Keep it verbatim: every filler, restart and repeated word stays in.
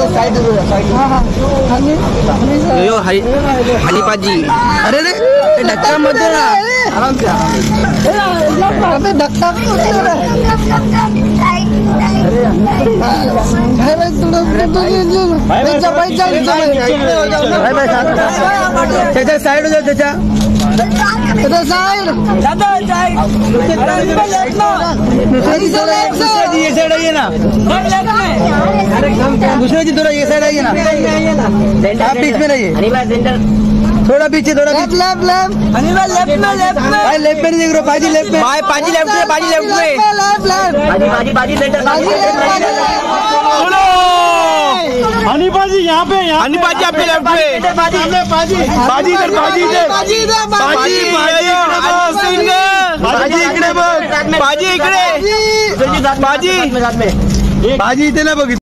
यो हरी हरी पाजी। अरे रे धक्का मत देना, आराम से अबे धक्का मत देना। चाचा साइड हो जाओ, चाचा चाचा साइड, ये साइड आइए ना, दूसरे जी थोड़ा ये साइड आइए ना, आप बीच में रहिए, थोड़ा पीछे, थोड़ा लेफ्ट लेफ्ट लेफ्ट लेफ्ट में लेफ्ट में भाई, लेफ्ट में नहीं देख रहे पाजी, लेफ्ट में भाई, पाजी लेफ्ट में, पाजी लेफ्ट में, लेफ्ट लेफ्ट पाजी पाजी पाजी सेंटर, पाजी बोलो हनी पाजी यहाँ पे, हनी पाजी आपके लेफ्ट में, पाजी पाजी पाजी इधर, पाजी इधर, पाजी इधर, पाजी पाजी इकडे बघ, पाजी इकडे, पाजी पाजी इथे ना बघ।